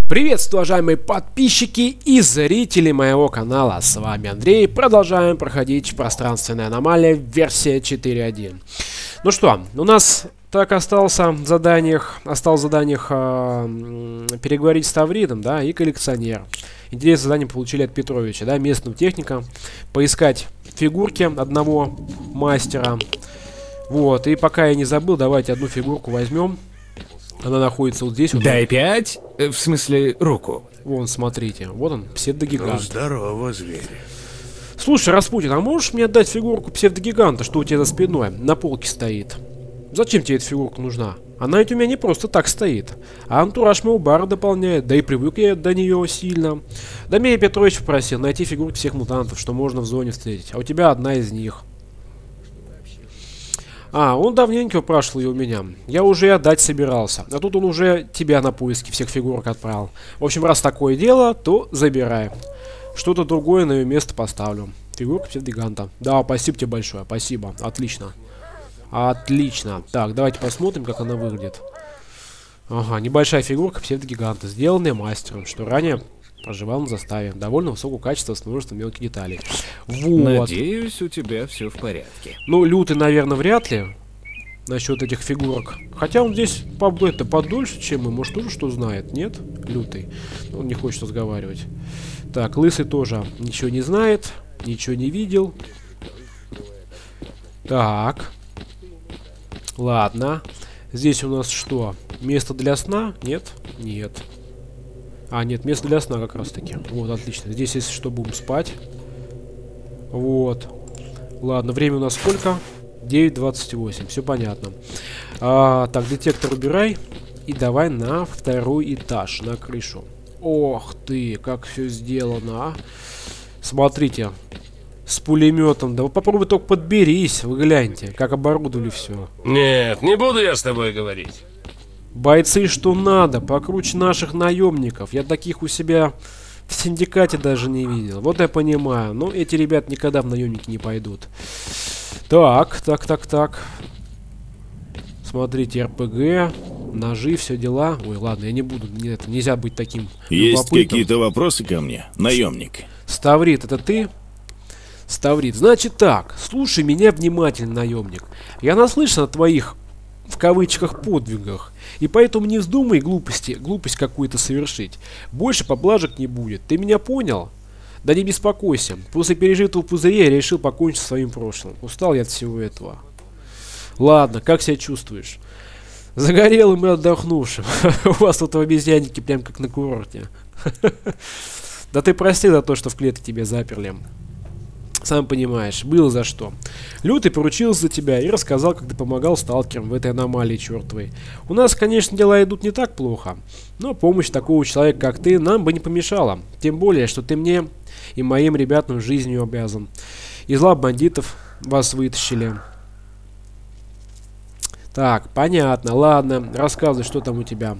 Приветствую, уважаемые подписчики и зрители моего канала. С вами Андрей. Продолжаем проходить пространственная аномалия, версия 4.1. Ну что, у нас так осталось в заданиях переговорить с Тавридом, да, и коллекционер. Интересное задание получили от Петровича, да, местного техника. Поискать фигурки одного мастера. Вот, и пока я не забыл, давайте одну фигурку возьмем. Она находится вот здесь. Вот. Дай 5, в смысле руку. Вон, смотрите, вот он, псевдогигант. Ну, здорово, зверь. Слушай, Распутин, а можешь мне отдать фигурку псевдогиганта, что у тебя за спиной на полке стоит? Зачем тебе эта фигурка нужна? Она ведь у меня не просто так стоит. А антураж моего бара дополняет, да и привык я до нее сильно. Да меня Петрович попросил найти фигурки всех мутантов, что можно в зоне встретить. А у тебя одна из них. А, он давненько прошел и у меня. Я уже и отдать собирался. А тут он уже тебя на поиски всех фигурок отправил. В общем, раз такое дело, то забирай. Что-то другое на ее место поставлю. Фигурка псевдогиганта. Да, спасибо тебе большое. Спасибо. Отлично. Отлично. Так, давайте посмотрим, как она выглядит. Ага, небольшая фигурка псевдогиганта, сделанная мастером, что ранее проживал на заставе. Довольно высокого качества с множеством мелких деталей. Вот. Надеюсь, у тебя все в порядке. Ну, лютый, наверное, вряд ли. Насчет этих фигурок. Хотя он здесь подольше, чем мы. Может, тоже что знает? Нет? Лютый. Он не хочет разговаривать. Так, лысый тоже ничего не знает. Ничего не видел. Так. Ладно. Здесь у нас что? Место для сна? Нет? Нет. А, нет, место для сна как раз таки. Вот, отлично. Здесь, если что, будем спать. Вот. Ладно, время у нас сколько? 9:28. Все понятно. Так, детектор убирай. И давай на второй этаж, на крышу. Ох ты, как все сделано, а. Смотрите. С пулеметом. Да вы попробуй только подберись. Вы гляньте, как оборудовали все. Нет, не буду я с тобой говорить. Бойцы что надо, покруче наших наемников. Я таких у себя в синдикате даже не видел. Вот я понимаю. Но эти ребят никогда в наемники не пойдут. Так. Смотрите, РПГ, ножи, все дела. Ой, ладно, я не буду. Нет, нельзя быть таким. Есть какие-то вопросы ко мне, наемник? Ставрид, это ты? Ставрид, значит так. Слушай меня внимательно, наемник. Я наслышан о твоих, в кавычках, подвигах. И поэтому не вздумай глупость какую-то совершить. Больше поблажек не будет. Ты меня понял? Да не беспокойся. После пережитого пузыря я решил покончить со своим прошлым. Устал я от всего этого. Ладно, как себя чувствуешь? Загорелым и отдохнувшим. У вас тут в обезьяннике прям как на курорте. Да ты прости за то, что в клетке тебя заперли. Сам понимаешь, было за что. Лютый поручился за тебя и рассказал, как ты помогал сталкерам в этой аномалии чертовой. У нас, конечно, дела идут не так плохо, но помощь такого человека, как ты, нам бы не помешала. Тем более, что ты мне и моим ребятам жизнью обязан. Из лап бандитов вас вытащили. Так, понятно, ладно, рассказывай, что там у тебя.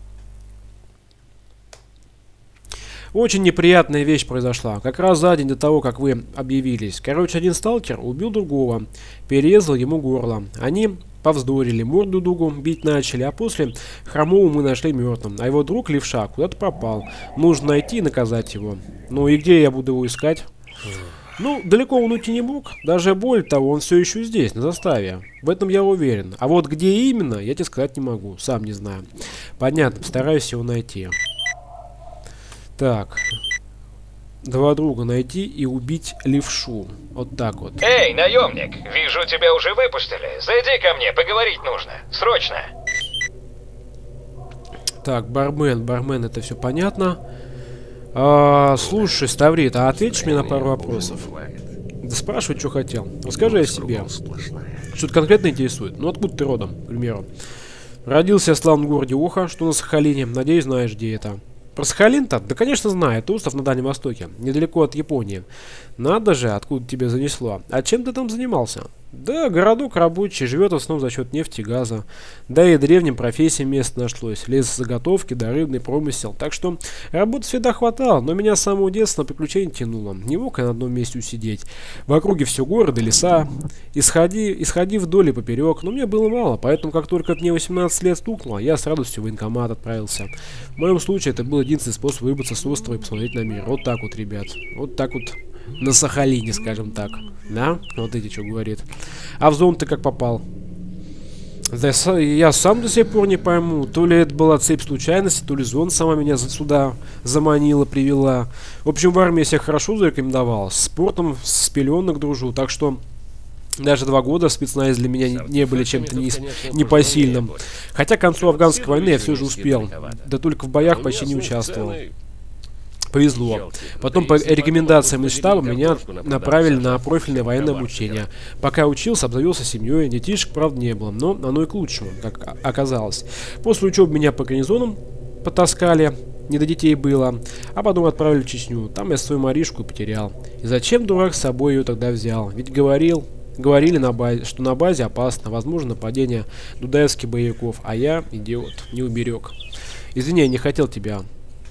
Очень неприятная вещь произошла. Как раз за день до того, как вы объявились. Короче, один сталкер убил другого. Перерезал ему горло. Они повздорили, морду другу бить начали. А после хромого мы нашли мертвым. А его друг Левша куда-то пропал. Нужно найти и наказать его. Ну и где я буду его искать? Ну, далеко он уйти не мог. Даже более того, он все еще здесь, на заставе. В этом я уверен. А вот где именно, я тебе сказать не могу. Сам не знаю. Понятно, постараюсь его найти. Так, два друга найти и убить Левшу. Вот так вот. Эй, наемник, вижу, тебя уже выпустили. Зайди ко мне, поговорить нужно. Срочно. Так, бармен, это все понятно. Слушай, Ставрид, а ответишь мне на пару вопросов? Да спрашивай, что хотел. Расскажи о себе. Что-то конкретно интересует. Ну, откуда ты родом, к примеру? Родился я в славном городе Оха, что на Сахалине. Надеюсь, знаешь, где это. Про Сахалин-то? Да, конечно, знаю. Это остров на Дальнем Востоке, недалеко от Японии. Надо же, откуда тебя занесло. А чем ты там занимался? Да, городок рабочий, живет в основном за счет нефти и газа. Да и древним профессиям место нашлось. Лесозаготовки, да рыбный промысел. Так что работы всегда хватало, но меня с самого детства на приключения тянуло. Не мог я на одном месте усидеть. В округе все горы да леса. Исходи вдоль и поперек. Но мне было мало, поэтому как только мне 18 лет стукнуло, я с радостью в военкомат отправился. В моем случае это был единственный способ выбраться с острова и посмотреть на мир. Вот так вот, ребят. Вот так вот. На Сахалине, скажем так. Да? Вот эти что говорит. А в зону ты как попал? Да, я сам до сих пор не пойму. То ли это была цепь случайностей, то ли зона сама меня сюда заманила, привела. В общем, в армии я себя хорошо зарекомендовал. С спортом с пеленок дружу. Так что даже 2 года в спецназе для меня не были чем-то непосильным. Хотя к концу афганской войны я все же успел. Да только в боях почти не участвовал. Повезло. Потом по рекомендациям из штаба меня направили на профильное военное обучение. Пока учился, обзавелся семьей. Детишек, правда, не было, но оно и к лучшему, как оказалось. После учебы меня по гарнизонам потаскали, не до детей было, а потом отправили в Чечню. Там я свою Маришку потерял. И зачем, дурак, с собой ее тогда взял? Ведь говорили на базе, что на базе опасно, возможно нападение дудаевских боевиков, а я, идиот, не уберег. Извини, я не хотел тебя...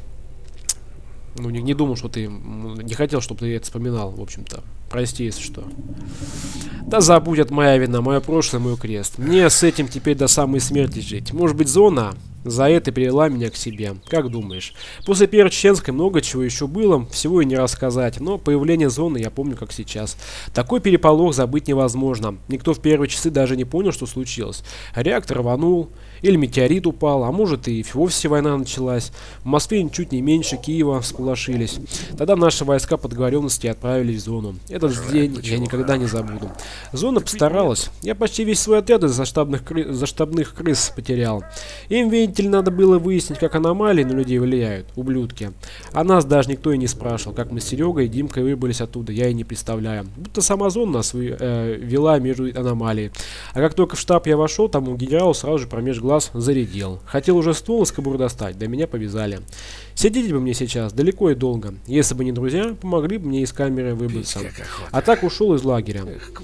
Ну, не думал, что ты... Не хотел, чтобы ты это вспоминал, в общем-то. Прости, если что. Да забудь, это моя вина, мое прошлое, мой крест. Мне с этим теперь до самой смерти жить. Может быть, зона за это привела меня к себе. Как думаешь? После Первой Чеченской много чего еще было, всего и не рассказать. Но появление зоны я помню как сейчас. Такой переполох забыть невозможно. Никто в первые часы даже не понял, что случилось. Реактор рванул, или метеорит упал, а может и вовсе война началась. В Москве ничуть не меньше Киева всполошились. Тогда наши войска по договоренности отправились в зону. Этот день я никогда не забуду. Зона постаралась. Я почти весь свой отряд из-за штабных крыс потерял. Им, видите ли, надо было выяснить, как аномалии на людей влияют, ублюдки. А нас даже никто и не спрашивал, как мы с Серегой и Димкой выбрались оттуда, я и не представляю. Будто сама зона нас вела между аномалией. А как только в штаб я вошел, тому генералу сразу же промеж глаз зарядил. Хотел уже ствол из кобуры достать, да меня повязали. Сидеть бы мне сейчас далеко и долго. Если бы не друзья, помогли бы мне из камеры выбраться. А так ушел из лагеря.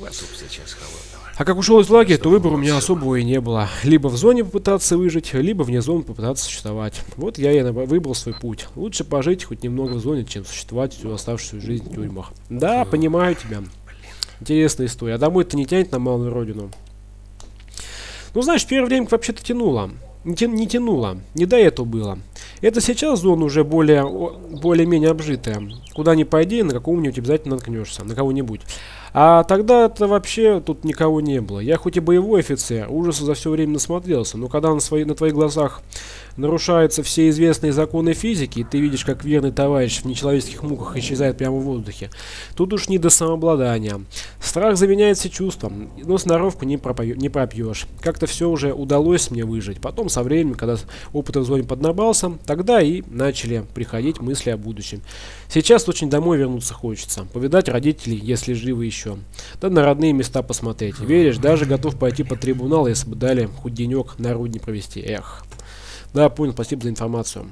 А как ушел из лагеря, то выбора у меня особого и не было. Либо в зоне попытаться выжить, либо вне зоны попытаться существовать. Вот я и выбрал свой путь. Лучше пожить хоть немного в зоне, чем существовать всю оставшуюся жизнь в тюрьмах. Да, понимаю тебя. Интересная история. А домой-то не тянет на малую родину? Ну, знаешь, в первое время вообще-то тянуло. Не тянуло. Не до этого было. Это сейчас зона уже более-менее обжитая. Куда ни пойди, на какого-нибудь обязательно наткнешься. На кого-нибудь. А тогда это вообще тут никого не было. Я хоть и боевой офицер, ужаса за все время насмотрелся, но когда на твоих глазах нарушаются все известные законы физики, и ты видишь, как верный товарищ в нечеловеческих муках исчезает прямо в воздухе, тут уж не до самообладания. Страх заменяется чувством, но сноровку не пропьешь. Как-то все уже удалось мне выжить. Потом со временем, когда опыт в зоне поднабрался, тогда и начали приходить мысли о будущем. Сейчас очень домой вернуться хочется, повидать родителей, если живы еще. Да на родные места посмотреть. Веришь, даже готов пойти под трибунал, если бы дали хоть денек на рудне провести. Эх. Да, понял, спасибо за информацию.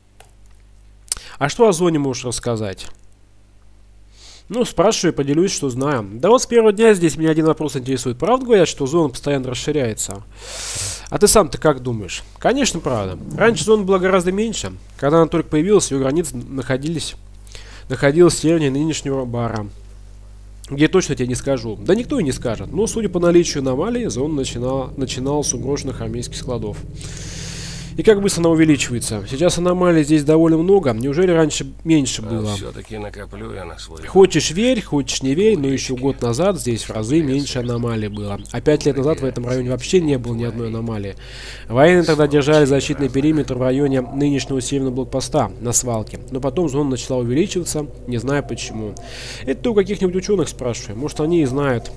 А что о зоне можешь рассказать? Ну, спрашиваю, поделюсь, что знаю. Да вот с первого дня здесь меня один вопрос интересует. Правда говорят, что зона постоянно расширяется? А ты сам-то как думаешь? Конечно, правда. Раньше зона была гораздо меньше. Когда она только появилась, ее границы находилась деревня нынешнего бара. Где точно тебе не скажу. Да никто и не скажет. Но, судя по наличию аномалий, зона начинала с уброшенных армейских складов. И как быстро она увеличивается. Сейчас аномалий здесь довольно много. Неужели раньше меньше было? Все-таки накоплю я на свой... Хочешь верь, хочешь не верь, но еще год назад здесь в разы меньше аномалий было. А 5 лет назад в этом районе вообще не было ни одной аномалии. Военные тогда держали защитный периметр в районе нынешнего северного блокпоста на свалке. Но потом зона начала увеличиваться, не знаю почему. Это у каких-нибудь ученых спрашиваю. Может, они и знают,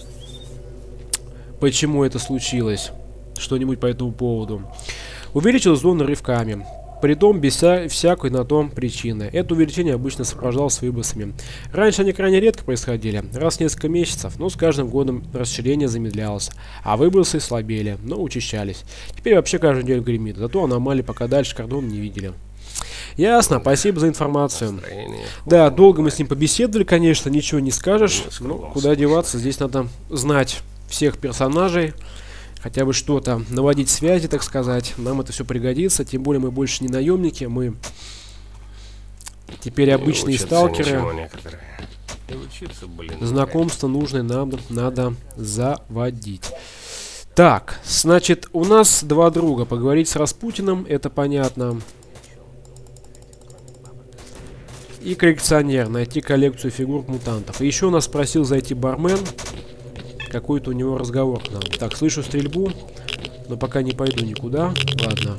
почему это случилось. Что-нибудь по этому поводу. Увеличил зону рывками, притом без всякой на том причины. Это увеличение обычно сопровождалось выбросами. Раньше они крайне редко происходили, раз в несколько месяцев, но с каждым годом расширение замедлялось, а выбросы слабели, но учащались. Теперь вообще каждую неделю гремит, зато аномалии пока дальше кордона не видели. Ясно, спасибо за информацию. Настроение. Да, долго мы с ним побеседовали, конечно, ничего не скажешь. Ну, куда деваться, здесь надо знать всех персонажей. Хотя бы что-то, наводить связи, так сказать. Нам это все пригодится, тем более мы больше не наемники, мы теперь обычные Учатся сталкеры. ничего некоторые. И учиться, блин, Знакомство нужное нам надо заводить. Так, значит, у нас два друга. Поговорить с Распутиным, это понятно. И коллекционер, найти коллекцию фигурок мутантов. И еще нас просил зайти бармен. Какой-то у него разговор к нам. Так, слышу стрельбу, но пока не пойду никуда. Ладно.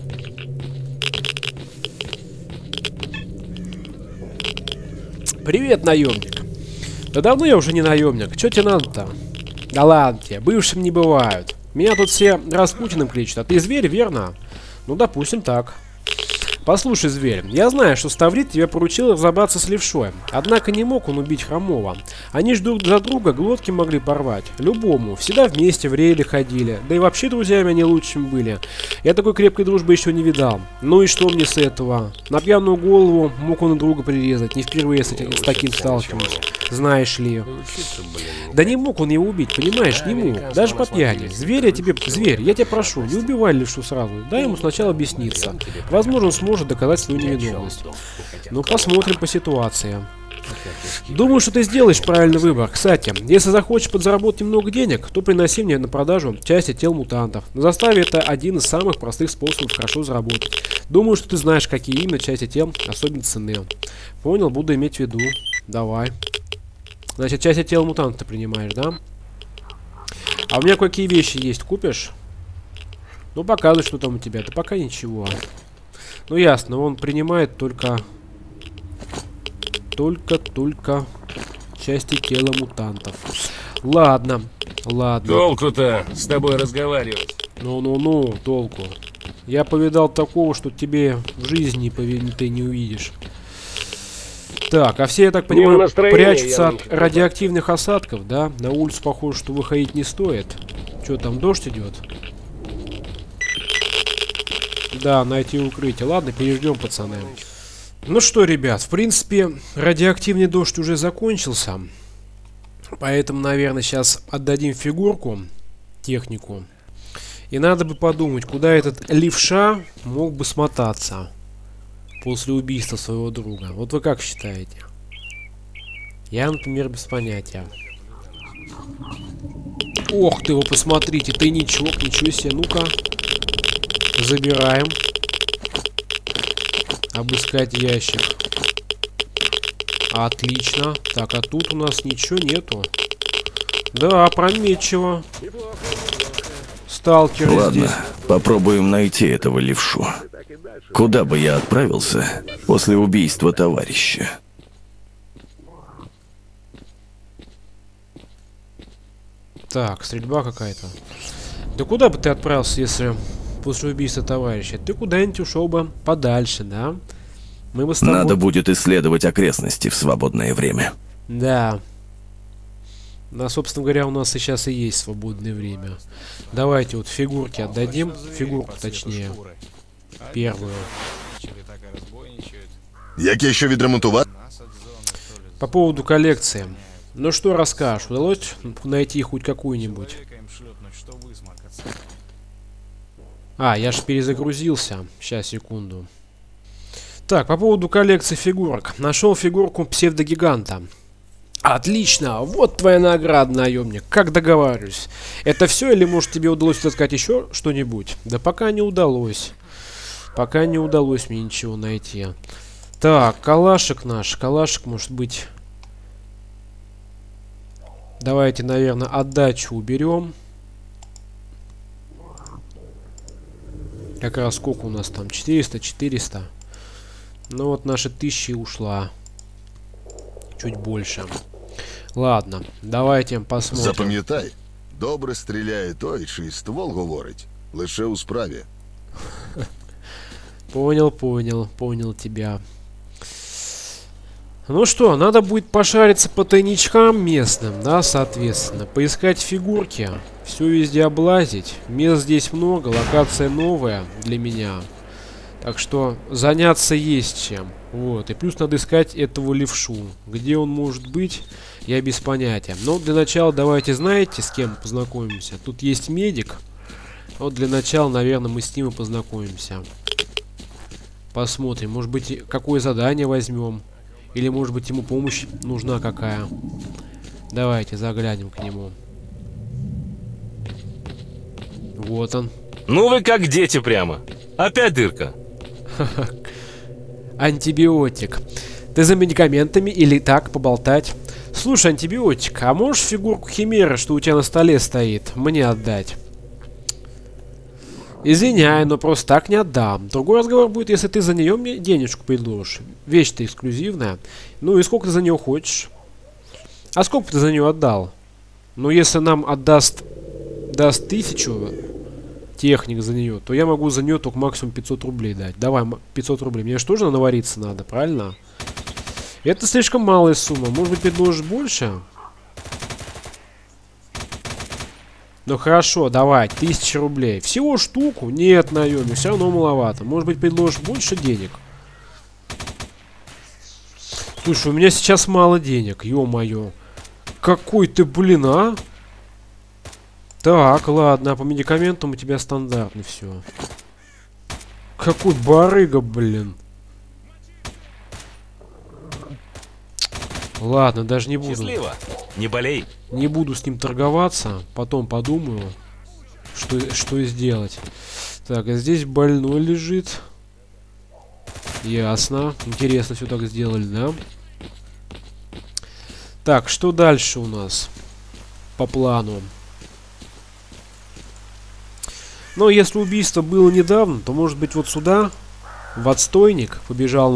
Привет, наемник. Да давно я уже не наемник. Че тебе надо-то? Да ладно тебе, бывшим не бывают. Меня тут все Распутиным кличут, а ты зверь, верно? Ну, допустим, так. Послушай, зверь, я знаю, что Ставрит тебе поручил разобраться с левшой. Однако не мог он убить Хромова. Они ж друг за друга глотки могли порвать. Любому. Всегда вместе в рейды ходили. Да и вообще друзьями они лучшими были. Я такой крепкой дружбы еще не видал. Ну и что мне с этого? На пьяную голову мог он и друга прирезать. Не впервые с таким сталкиваюсь. Знаешь ли. учиться, блин. Да не мог он его убить, понимаешь, не мог. Даже по пьяни. Зверь, я тебя прошу, не убивай левшу сразу. Дай ему сначала объясниться. Возможно, он сможет доказать свою невиновность. Ну, посмотрим по ситуации. Думаю, что ты сделаешь правильный выбор. Кстати, если захочешь подзаработать немного денег, то приноси мне на продажу части тел мутантов. На заставе это один из самых простых способов хорошо заработать. Думаю, что ты знаешь, какие именно части тел особенно ценны. Понял, буду иметь в виду. Давай. Значит, части тела мутанта ты принимаешь, да? А у меня какие вещи есть, купишь? Ну, показывай, что там у тебя. Да пока ничего. Ну, ясно, он принимает только части тела мутантов. Ладно, ладно. Толку-то с тобой разговаривать. Ну, толку. Я повидал такого, что тебе в жизни ты не увидишь. Так, а все, я так понимаю, прячутся от радиоактивных осадков, да? На улицу, похоже, что выходить не стоит. Что там, дождь идет? Да, найти укрытие. Ладно, переждем, пацаны. Ну что, ребят, в принципе, радиоактивный дождь уже закончился. Поэтому, наверное, сейчас отдадим фигурку, технику. И надо бы подумать, куда этот левша мог бы смотаться после убийства своего друга. Вот вы как считаете? Я, например, без понятия. Ох ты, вы посмотрите, тайничок, ничего себе, ну-ка. Забираем. Обыскать ящик. Отлично. Так, а тут у нас ничего нету. Да, опрометчиво. Сталкеры Ладно, здесь. попробуем найти этого левшу. Куда бы я отправился после убийства товарища? Так, стрельба какая-то. Да куда бы ты отправился, если после убийства товарища? Ты куда-нибудь ушел бы подальше, да? Мы бы с тобой... Надо будет исследовать окрестности в свободное время. Да. Да, собственно говоря, у нас сейчас и есть свободное время. Давайте вот фигурки отдадим. Фигурку, точнее. Первую. Які ще відремонтувати? По поводу коллекции. Ну что расскажешь? Удалось найти хоть какую-нибудь? А, я же перезагрузился. Сейчас, секунду. Так, по поводу коллекции фигурок. Нашел фигурку псевдогиганта. Отлично! Вот твоя награда, наемник. Как договариваюсь. Это все или, может, тебе удалось отыскать еще что-нибудь? Да пока не удалось. Пока не удалось мне ничего найти. Так, калашик наш. Калашик, может быть... Давайте, наверное, отдачу уберем. Как раз сколько у нас там? 400, 400. Ну вот наша 1000 ушла. Чуть больше. Ладно, давайте посмотрим. Запам'ятай, добре стріляє той, чий ствол говорить, лише у справі. Понял тебя. Ну что, надо будет пошариться по тайничкам местным, да, соответственно. Поискать фигурки. Все везде облазить. Мест здесь много, локация новая для меня. Так что заняться есть чем. Вот. И плюс надо искать этого левшу. Где он может быть, я без понятия. Но для начала давайте, знаете, с кем познакомимся. Тут есть медик. Вот для начала, наверное, мы с ним и познакомимся. Посмотрим. Может быть, какое задание возьмем. Или, может быть, ему помощь нужна какая. Давайте заглянем к нему. Вот он. Ну вы как дети прямо. Опять дырка. Антибиотик. Ты за медикаментами или так поболтать? Слушай, антибиотик, а можешь фигурку химеры, что у тебя на столе стоит, мне отдать? Извиняй, но просто так не отдам. Другой разговор будет, если ты за нее мне денежку предложишь. Вещь-то эксклюзивная. Ну и сколько ты за нее хочешь? А сколько ты за нее отдал? Ну если нам даст 1000 техник за нее, то я могу за нее только максимум 500 рублей дать. Давай, 500 рублей. Мне же тоже навариться надо, правильно? Это слишком малая сумма. Может быть, предложишь больше? Ну хорошо, давай, 1000 рублей. Всего штуку? Нет, наемник, все равно маловато. Может быть, предложишь больше денег? Слушай, у меня сейчас мало денег, ё-моё. Какой ты, блин, а? Так, ладно, а по медикаментам у тебя стандартный все. Какой барыга, блин. Ладно, даже не буду. Счастливо. Не болей. Не буду с ним торговаться. Потом подумаю, что сделать. Так, а здесь больной лежит. Ясно. Интересно, все так сделали, да? Так, что дальше у нас по плану? Но если убийство было недавно, то может быть вот сюда, в отстойник, побежал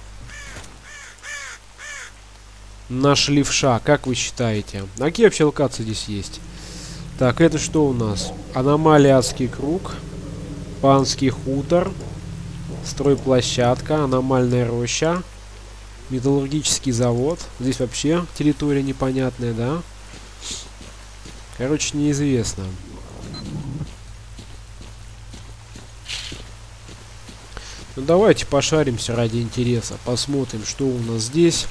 наш левша. Как вы считаете? А какие вообще локации здесь есть? Так, это что у нас? Аномалия, адский круг, панский хутор, стройплощадка, аномальная роща, металлургический завод. Здесь вообще территория непонятная, да? Короче, неизвестно. Ну давайте пошаримся ради интереса. Посмотрим, что у нас здесь.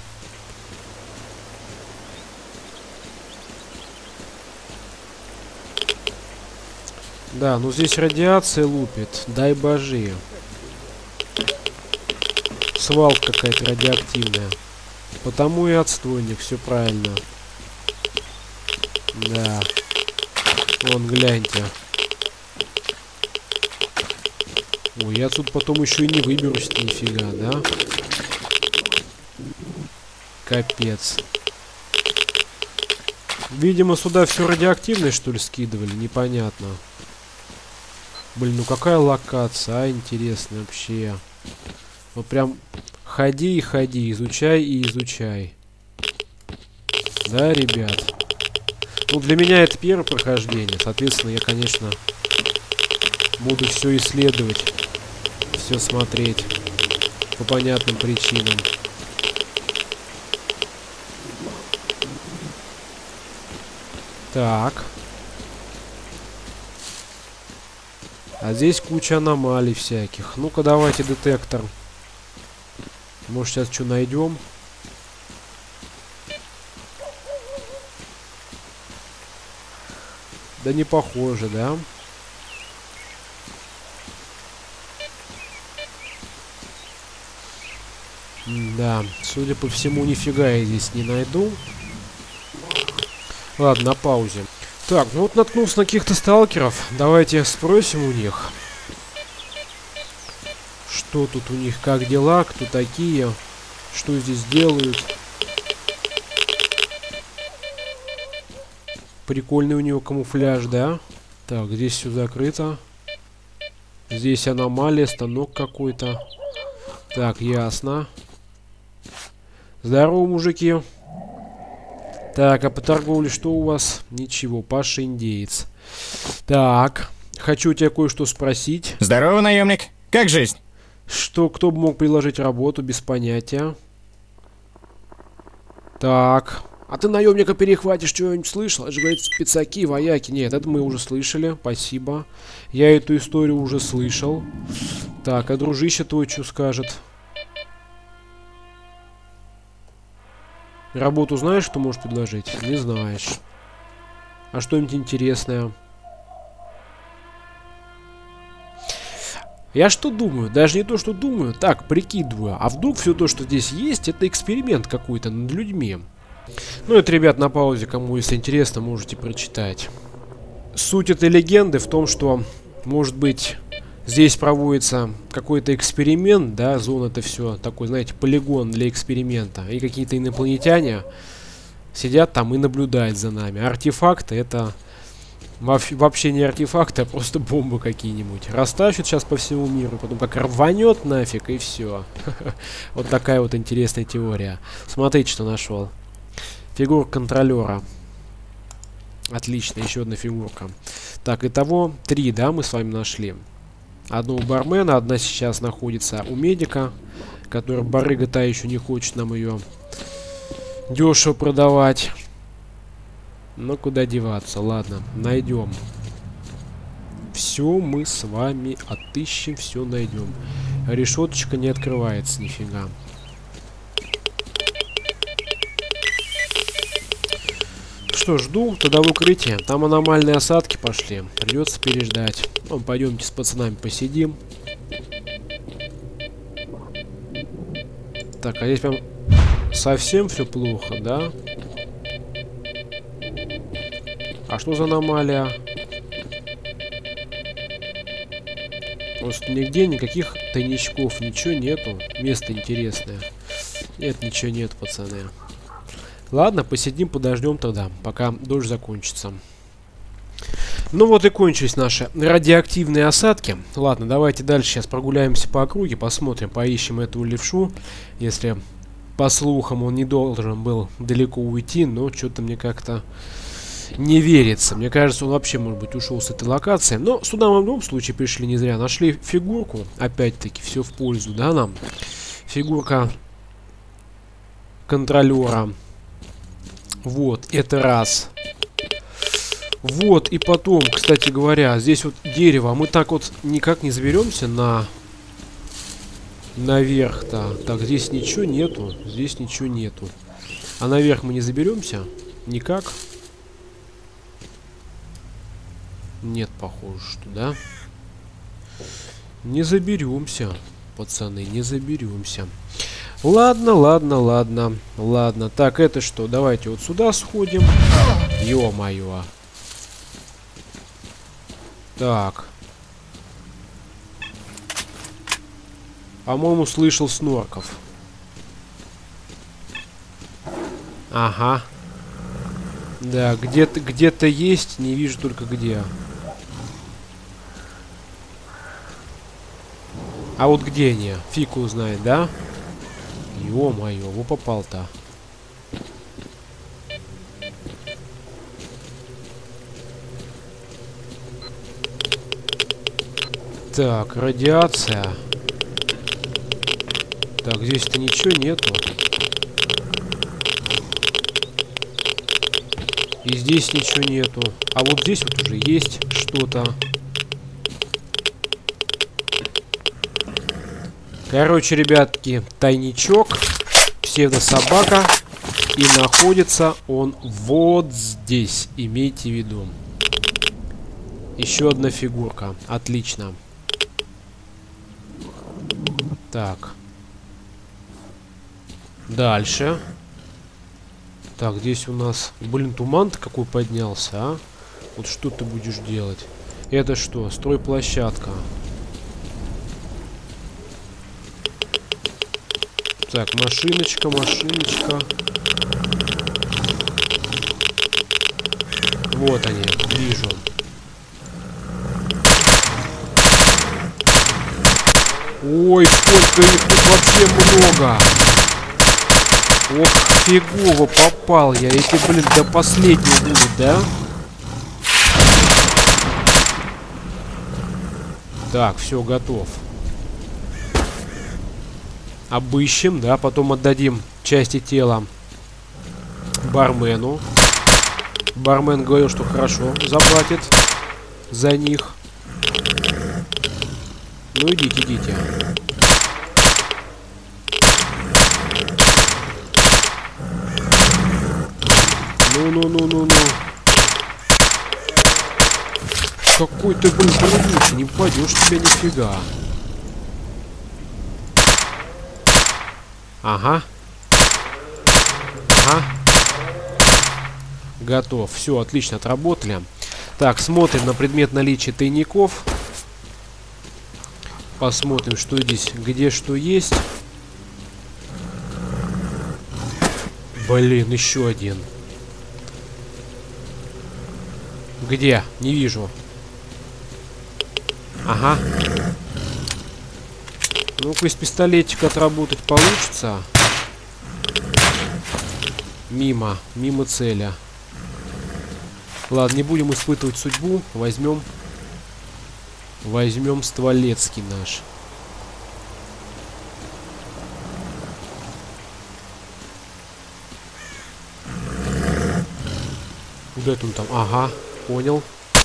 Да, ну здесь радиация лупит. Дай божи. Свалка какая-то радиоактивная. Потому и отстойник, все правильно. Да. Вон, гляньте. Ой, я тут потом еще и не выберусь нифига, да? Капец. Видимо, сюда все радиоактивное, что ли, скидывали? Непонятно. Блин, ну какая локация, а? Интересно вообще. Вот прям ходи и ходи, изучай и изучай. Да, ребят? Ну, для меня это первое прохождение. Соответственно, я, конечно, буду все исследовать. Все смотреть по понятным причинам. Так. А здесь куча аномалий всяких. Ну-ка, давайте детектор. Может, сейчас что найдем? Да не похоже, да? Да, судя по всему, нифига я здесь не найду. Ладно, на паузе. Так, ну вот наткнулся на каких-то сталкеров. Давайте спросим у них. Что тут у них, как дела, кто такие, что здесь делают. Прикольный у него камуфляж, да? Так, здесь все закрыто. Здесь аномалия, станок какой-то. Так, ясно. Здорово, мужики. Так, а по торговле что у вас? Ничего, Паша индеец. Так, хочу у тебя кое-что спросить. Здорово, наемник. Как жизнь? Что, кто бы мог предложить работу, без понятия. Так, а ты наемника перехватишь, что-нибудь слышал? Это же, говорит, спецаки, вояки. Нет, это мы уже слышали, спасибо. Я эту историю уже слышал. Так, а дружище твой что скажет? Работу знаешь, что можешь предложить? Не знаешь. А что-нибудь интересное? Я что думаю? Даже не то, что думаю, так, прикидываю. А вдруг все то, что здесь есть, это эксперимент какой-то над людьми? Ну, это, ребят, на паузе, кому, если интересно, можете прочитать. Суть этой легенды в том, что, может быть, здесь проводится какой-то эксперимент, да, зона это все такой, знаете, полигон для эксперимента. И какие-то инопланетяне сидят там и наблюдают за нами. Артефакты это вообще не артефакты, а просто бомбы какие-нибудь. Растащат сейчас по всему миру, потом как рванет нафиг и все. Вот такая вот интересная теория. Смотрите, что нашел. Фигурка контролера. Отлично, еще одна фигурка. Так, итого 3, да, мы с вами нашли. Одну у бармена, одна сейчас находится у медика, который барыга та еще не хочет нам ее дешево продавать. Но куда деваться, ладно, найдем. Все мы с вами отыщем, все найдем. Решеточка не открывается нифига. Что, жду, тогда в укрытие. Там аномальные осадки пошли. Придется переждать. Ну, пойдемте с пацанами посидим. Так, а здесь прям совсем все плохо, да? А что за аномалия? Просто нигде никаких тайничков, ничего нету. Место интересное. Нет, ничего нет, пацаны. Ладно, посидим, подождем тогда, пока дождь закончится. Ну вот и кончились наши радиоактивные осадки. Ладно, давайте дальше сейчас прогуляемся по округе, посмотрим, поищем эту левшу. Если по слухам он не должен был далеко уйти, но что-то мне как-то не верится. Мне кажется, он вообще, может быть, ушел с этой локации. Но сюда мы в любом случае пришли не зря. Нашли фигурку, опять-таки, все в пользу, да, нам? Фигурка контролера. Вот, это раз. Вот, и потом, кстати говоря, здесь вот дерево. Мы так вот никак не заберемся наверх-то. Так, здесь ничего нету. Здесь ничего нету. А наверх мы не заберемся? Никак? Нет, похоже, что да. Не заберемся, пацаны, не заберемся. Ладно, ладно, ладно, ладно. Так, это что? Давайте вот сюда сходим. Ё-моё. Так. По-моему, слышал снорков. Ага. Да, где-то есть, не вижу только где. А вот где они? Фиг узнает, да? Ё-моё, во попал-то. Так, радиация. Так, здесь-то ничего нету. И здесь ничего нету. А вот здесь вот уже есть что-то. Короче, ребятки, тайничок, псевдособака, и находится он вот здесь, имейте в виду. Еще одна фигурка, отлично. Так. Дальше. Так, здесь у нас, блин, туман-то какой поднялся, а? Вот что ты будешь делать? Это что, стройплощадка. Так, машиночка, машиночка. Вот они, вижу. Ой, сколько их тут вообще много. Ох, фигово попал я. Эти, блин, до последнего будут, да? Так, все, готов. Обыщем, да, потом отдадим части тела бармену. Бармен говорил, что хорошо заплатит за них. Ну идите, идите. Ну. Какой ты, блин, трудничий, не попадешь тебя нифига. Ага. Ага. Готов. Все, отлично, отработали. Так, смотрим на предмет наличия тайников. Посмотрим, что здесь, где что есть. Блин, еще один. Где? Не вижу. Ага. Ну-ка, из пистолетика отработать получится. Мимо. Мимо цели. Ладно, не будем испытывать судьбу. Возьмем стволецкий наш. Куда это он там? Ага, понял.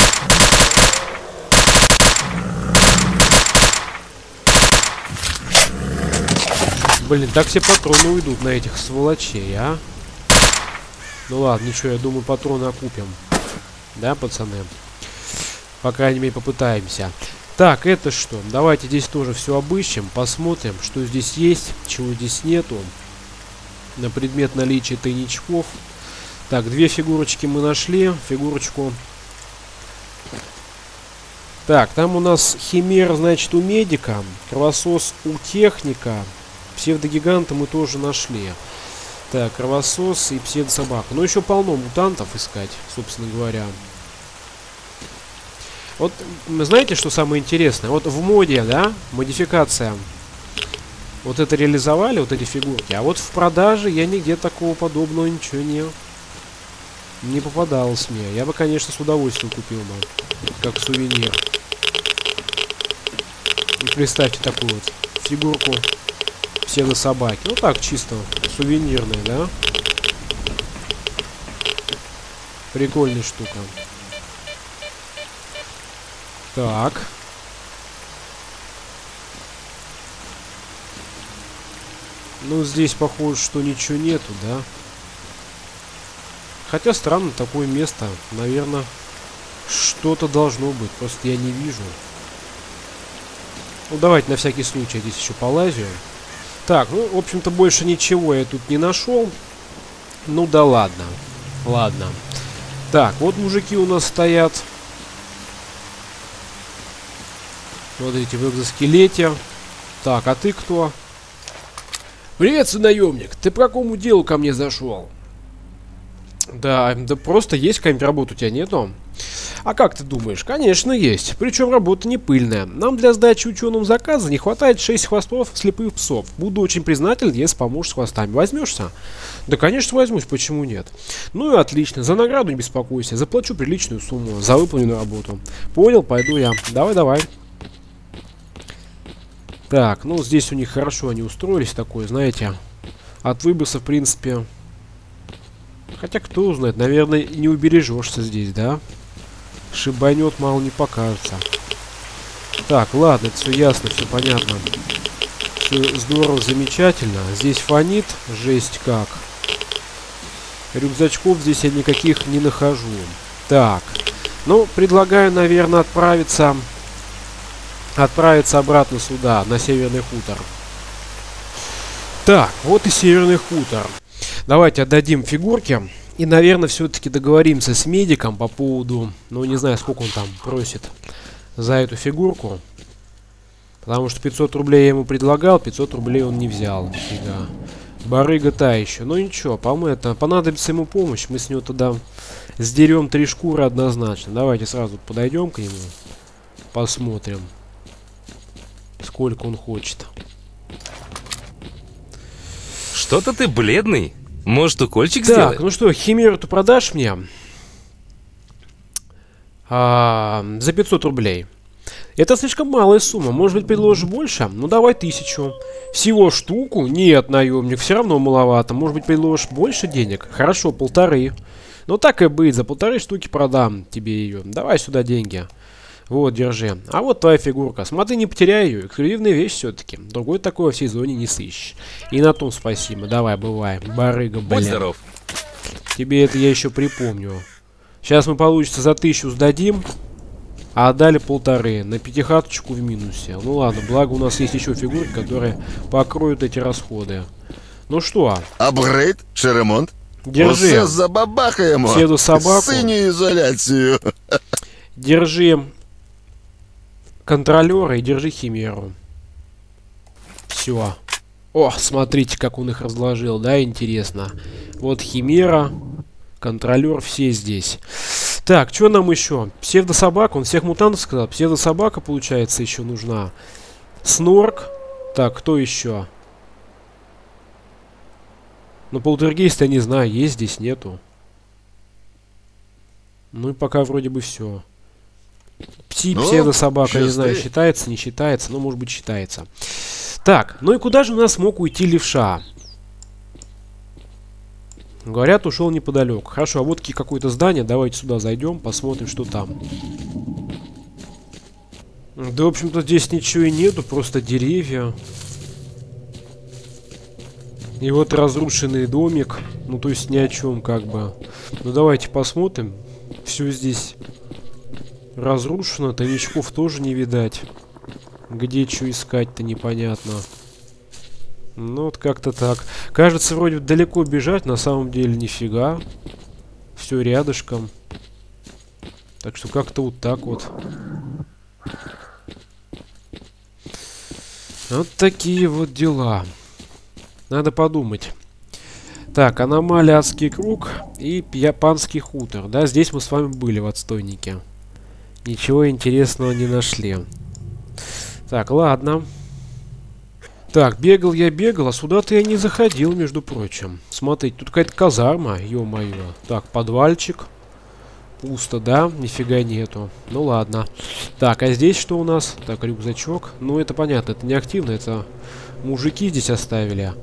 Блин, так все патроны уйдут на этих сволочей, а? Ну ладно, ничего, я думаю, патроны окупим. Да, пацаны? По крайней мере, попытаемся. Так, это что? Давайте здесь тоже все обыщем, посмотрим, что здесь есть, чего здесь нету. На предмет наличия тайничков. Так, две фигурочки мы нашли. Фигурочку. Так, там у нас химера, значит, у медика. Кровосос у техника. Псевдогиганта мы тоже нашли. Так, кровосос и псевдособака. Ну, еще полно мутантов искать, собственно говоря. Вот, знаете, что самое интересное? Вот в моде, да, модификация. Вот это реализовали, вот эти фигурки. А вот в продаже я нигде такого подобного ничего не попадалось мне. Я бы, конечно, с удовольствием купил бы. Как сувенир. И представьте такую вот фигурку псевдособаки. Ну так, чисто сувенирная, да? Прикольная штука. Так. Ну, здесь похоже, что ничего нету, да? Хотя странно, такое место. Наверное, что-то должно быть. Просто я не вижу. Ну, давайте на всякий случай здесь еще полазю. Так, ну, в общем-то, больше ничего я тут не нашел. Ну да ладно. Ладно. Так, вот мужики у нас стоят. Смотрите, в экзоскелете. Так, а ты кто? Привет, наемник. Ты по какому делу ко мне зашел? Да просто есть какая-нибудь работа у тебя нету? А как ты думаешь? Конечно есть. Причем работа не пыльная. Нам для сдачи ученым заказа не хватает 6 хвостов слепых псов. Буду очень признателен, если поможешь с хвостами. Возьмешься? Да, конечно, возьмусь. Почему нет? Ну и отлично. За награду не беспокойся. Заплачу приличную сумму за выполненную работу. Понял? Пойду я. Давай. Так, ну здесь у них хорошо они устроились такое, знаете. От выброса, в принципе... Хотя кто узнает, наверное, не убережешься здесь, да? Шибанет, мало не покажется. Так, ладно, это все ясно, все понятно. Все здорово, замечательно. Здесь фонит, жесть как. Рюкзачков здесь я никаких не нахожу. Так, ну, предлагаю, наверное, отправиться обратно сюда, на Северный хутор. Так, вот и Северный хутор. Давайте отдадим фигурки. И, наверное, все-таки договоримся с медиком по поводу... Ну, не знаю, сколько он там просит за эту фигурку. Потому что 500 рублей я ему предлагал, 500 рублей он не взял. Нифига. Барыга та еще. Ну, ничего, по-моему, это понадобится ему помощь. Мы с него тогда сдерем 3 шкуры однозначно. Давайте сразу подойдем к нему. Посмотрим, сколько он хочет. Что-то ты бледный. Может, укольчик так, сделать? Ну что, химеру ты продашь мне? За 500 рублей. Это слишком малая сумма. Может быть, предложишь больше? Ну, давай 1000. Всего штуку? Нет, наемник, все равно маловато. Может быть, предложишь больше денег? Хорошо, 1500. Ну, так и быть, за 1500 штуки продам тебе ее. Давай сюда деньги. Вот, держи. А вот твоя фигурка. Смотри, не потеряй ее. Эксклюзивная вещь все-таки. Другой такой во всей зоне не сыщешь. И на том спасибо. Давай, бывай. Барыга, блин. Будь здоров. Тебе это я еще припомню. Сейчас мы, получится, за 1000 сдадим. А отдали 1500. На пятихаточку в минусе. Ну ладно, благо у нас есть еще фигурки, которые покроют эти расходы. Ну что? Апгрейд чи ремонт? Держи. Усе забабахаємо. Седу собаку. Синю ізоляцію. Держи контролера и держи химеру. Все. О, смотрите, как он их разложил, да, интересно. Вот химера, контролер, все здесь. Так, что нам еще? Псевдособака, он всех мутантов сказал. Псевдособака, получается, еще нужна. Снорк. Так, кто еще? Ну, полтергейст я не знаю, есть здесь, нету. Ну и пока вроде бы все. Псевдособака, не знаю, считается, не считается, но может быть считается. Так, ну и куда же у нас мог уйти левша? Говорят, ушел неподалеку. Хорошо, а вот какое-то здание, давайте сюда зайдем, посмотрим, что там. Да, в общем-то, здесь ничего и нету, просто деревья. И вот разрушенный домик, ну то есть ни о чем как бы. Ну давайте посмотрим. Все здесь разрушено, тайничков тоже не видать. Где что искать-то непонятно. Ну вот как-то так. Кажется, вроде далеко бежать, на самом деле нифига. Все рядышком. Так что как-то вот так вот. Вот такие вот дела. Надо подумать. Так, аномалия, адский круг и японский хутор. Да, здесь мы с вами были в отстойнике. Ничего интересного не нашли. Так, ладно. Так, бегал я, бегал, а сюда-то я не заходил, между прочим. Смотрите, тут какая-то казарма, ё-моё. Так, подвальчик. Пусто, да? Нифига нету. Ну ладно. Так, а здесь что у нас? Так, рюкзачок. Ну, это понятно, это не активно, это мужики здесь оставили.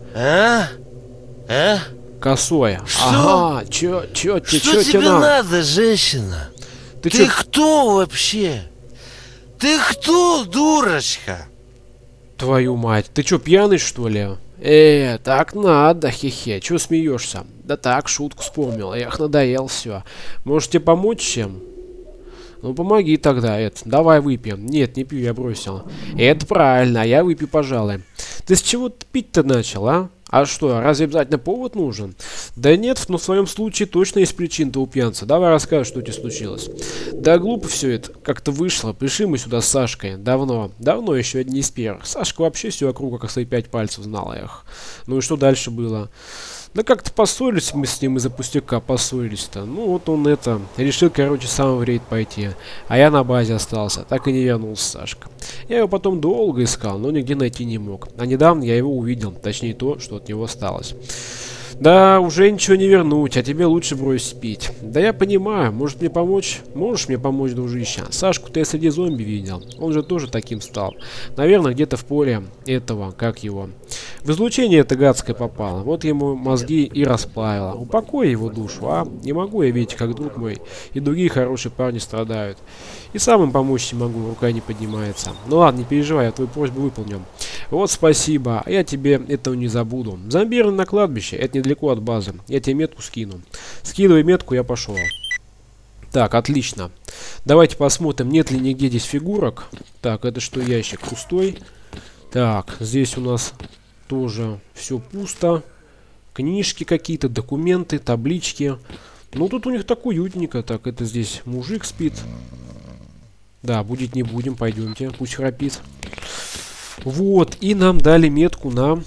Косое. Что? Ага, чё тебе надо, женщина? Ты кто вообще? Ты кто, дурочка? Твою мать, ты чё, пьяный, что ли? Так надо, хе-хе, чё смеешься? Да так, шутку вспомнил, эх, надоел все. Может тебе помочь чем? Ну помоги тогда, давай выпьем. Нет, не пью, я бросил. Это правильно, а я выпью, пожалуй. Ты с чего ты пить-то начал, а? А что, разве обязательно повод нужен? Да нет, но в своем случае точно есть причина-то у пьянца. Давай расскажешь, что тебе случилось. Да глупо все это как-то вышло. Пришли мы сюда с Сашкой. Давно еще одни из первых. Сашка вообще всю округу как свои 5 пальцев знала, эх. Ну и что дальше было? Да как-то поссорились мы с ним из-за пустяка, поссорились-то. Ну вот он решил, короче, сам в рейд пойти. А я на базе остался, так и не вернулся Сашка. Я его потом долго искал, но нигде найти не мог. А недавно я его увидел, точнее то, что от него осталось. Да, уже ничего не вернуть, а тебе лучше бросить пить. Да я понимаю, может мне помочь? Можешь мне помочь, дружище? Сашку ты среди зомби видел, он же тоже таким стал. Наверное, где-то в поле этого, как его. В излучение это гадское попало, вот ему мозги и расплавило. Упокой его душу, а? Не могу я видеть, как друг мой и другие хорошие парни страдают. И сам им помочь не могу, рука не поднимается. Ну ладно, не переживай, я твою просьбу выполню. Вот спасибо, а я тебе этого не забуду. Зомбирование на кладбище, это недалеко от базы. Я тебе метку скину. Скидывай метку, я пошел. Так, отлично. Давайте посмотрим, нет ли нигде здесь фигурок. Так, это что, ящик пустой. Так, здесь у нас тоже все пусто. Книжки какие-то, документы, таблички. Ну, тут у них так уютненько. Так, это здесь мужик спит. Да, будить не будем, пойдемте, пусть храпит. Вот, и нам дали метку на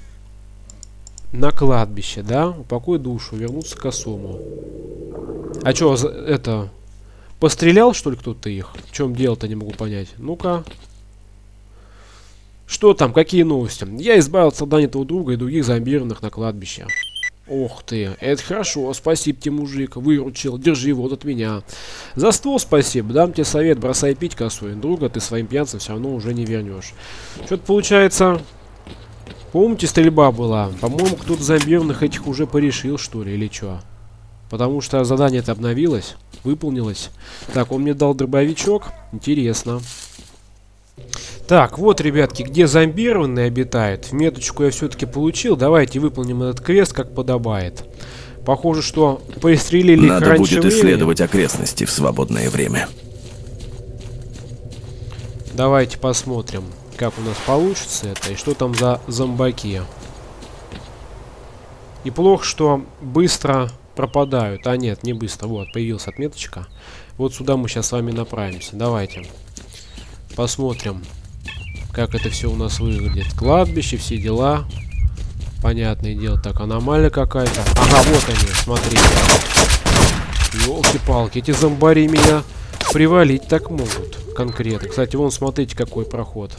кладбище, да? Упокой душу, вернуться к косому. А чё, это... Пострелял, что ли, кто-то их? В чем дело-то, не могу понять. Ну-ка. Что там, какие новости? Я избавился от нанятого друга и других зомбированных на кладбище. Ох ты, это хорошо, спасибо тебе, мужик, выручил, держи вот от меня. За ствол спасибо, дам тебе совет, бросай пить косой, друга ты своим пьянцем все равно уже не вернешь. Что-то получается, помните, стрельба была, по-моему, кто-то зомбированных этих уже порешил, что ли, или что? Потому что задание-то обновилось, выполнилось. Так, он мне дал дробовичок. Интересно. Так, вот, ребятки, где зомбированные обитают. Меточку я все-таки получил. Давайте выполним этот квест, как подобает. Похоже, что пристрелили их раньше времени. Надо будет исследовать окрестности в свободное время. Давайте посмотрим, как у нас получится это и что там за зомбаки. И плохо, что быстро пропадают. А нет, не быстро. Вот, появилась отметочка. Вот сюда мы сейчас с вами направимся. Давайте посмотрим, как это все у нас выглядит. Кладбище, все дела. Понятное дело. Так, аномалия какая-то. Ага, вот они, смотрите. Ёлки-палки, эти зомбари меня привалить так могут. Конкретно. Кстати, вон, смотрите, какой проход.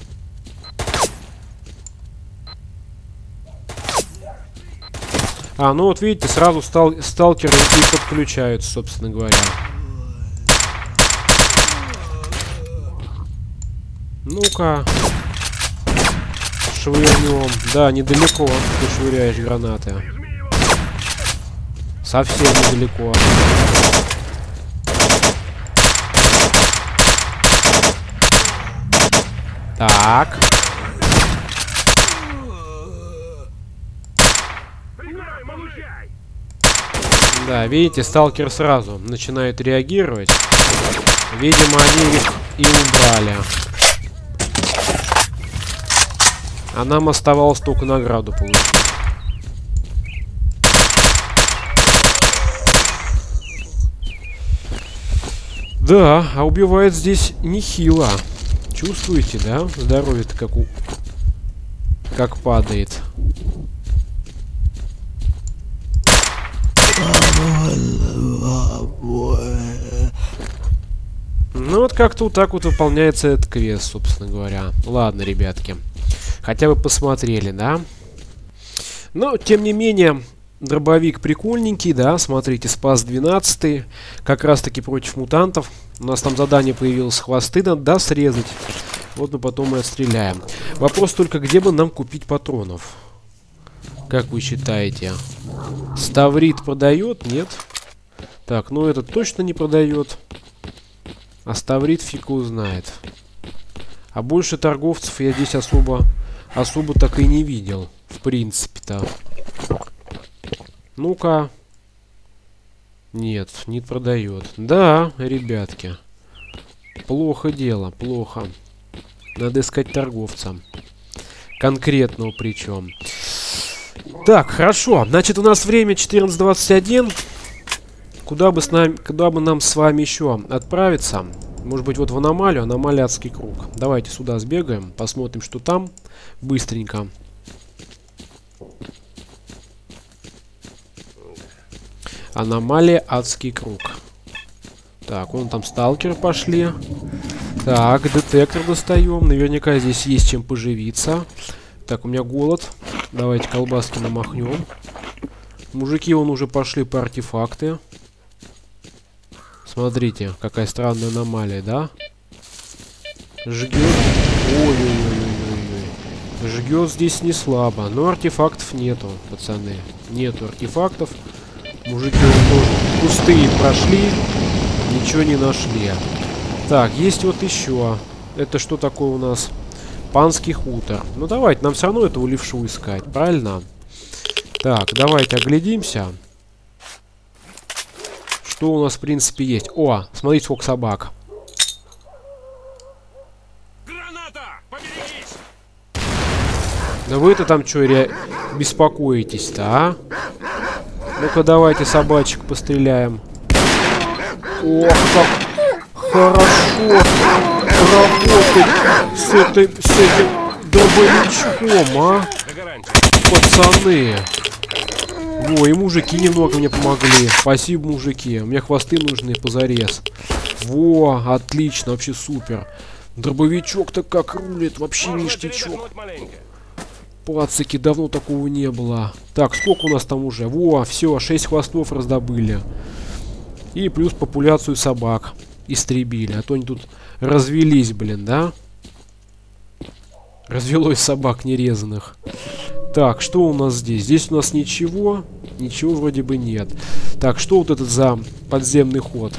А, ну вот видите, сразу сталкеры и подключаются, собственно говоря. Ну-ка. Швырнем. Да, недалеко ты швыряешь гранаты. Совсем недалеко. Так. Да, видите, сталкер сразу начинает реагировать. Видимо, они их и убрали. А нам оставалось только награду получить. Да, а убивает здесь нехило. Чувствуете, да? Здоровье-то как падает. Ну вот как-то вот так вот выполняется этот квест, собственно говоря. Ладно, ребятки. Хотя бы посмотрели, да? Но, тем не менее, дробовик прикольненький, да? Смотрите, спас 12-й. Как раз таки против мутантов. У нас там задание появилось, хвосты надо срезать. Вот мы потом и отстреляем. Вопрос только, где бы нам купить патронов? Как вы считаете? Ставрит продает? Нет? Так, ну этот точно не продает. А Ставрит фиг его знает. А больше торговцев я здесь особо так и не видел. В принципе-то. Ну-ка. Нет, не продает. Да, ребятки. Плохо дело, плохо. Надо искать торговца. Конкретного причем. Так, хорошо. Значит, у нас время 14:21. Куда бы нам с вами еще отправиться? Может быть, вот в аномалию. Аномалия адский круг. Давайте сюда сбегаем. Посмотрим, что там. Быстренько. Аномалия адский круг. Так, вон там сталкеры пошли. Так, детектор достаем. Наверняка здесь есть чем поживиться. Так, у меня голод. Давайте колбаски намахнем. Мужики вон уже пошли по артефакты. Смотрите, какая странная аномалия, да? Жгет. Ой-ой-ой-ой-ой. Жгет здесь не слабо. Но артефактов нету, пацаны. Нету артефактов. Мужики вон тоже пустые прошли. Ничего не нашли. Так, есть вот еще. Это что такое у нас? Панский хутор. Ну давайте, нам все равно этого левшу искать, правильно? Так, давайте оглядимся. Что у нас в принципе есть? О, смотрите, сколько собак. Да вы-то там что беспокоитесь-то, а? Ну-ка давайте собачек постреляем. Ох, как хорошо работать с этим дробовичком, а? Пацаны. Во, и мужики немного мне помогли. Спасибо, мужики. Мне хвосты нужны позарез. Во, отлично, вообще супер. Дробовичок-то как рулит, вообще ништячок. Пацаки, давно такого не было. Так, сколько у нас там уже? Во, все, 6 хвостов раздобыли. И плюс популяцию собак истребили. А то они тут развелись, блин, да? Развелось собак нерезанных. Так, что у нас здесь? Здесь у нас ничего. Ничего вроде бы нет. Так, что вот этот за подземный ход?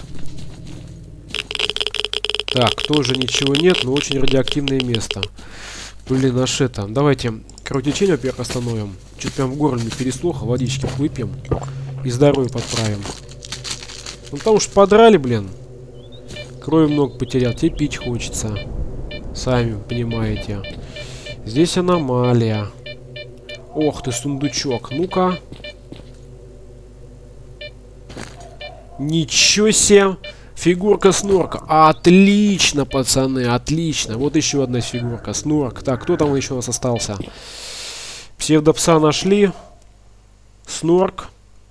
Так, тоже ничего нет, но очень радиоактивное место. Блин, аж это. Давайте кровотечение, во-первых, остановим. Чуть прям в горле не пересохло, водички выпьем. И здоровье подправим. Ну потому что подрали, блин. Крови много потерял, тебе пить хочется. Сами понимаете. Здесь аномалия. Ох ты, сундучок. Ну-ка. Ничего себе. Фигурка Снорка. Отлично, пацаны, отлично. Вот еще одна фигурка. Снорк. Так, кто там еще у нас остался? Псевдопса нашли. Снорк.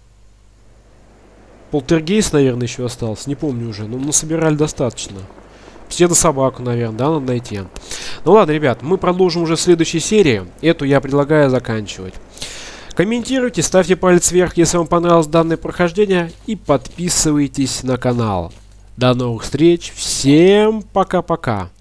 Полтергейст, наверное, еще остался. Не помню уже. Но насобирали достаточно. Псевдособаку, наверное, да, надо найти. Ну ладно, ребят, мы продолжим уже в следующей серии. Эту я предлагаю заканчивать. Комментируйте, ставьте палец вверх, если вам понравилось данное прохождение. И подписывайтесь на канал. До новых встреч. Всем пока-пока.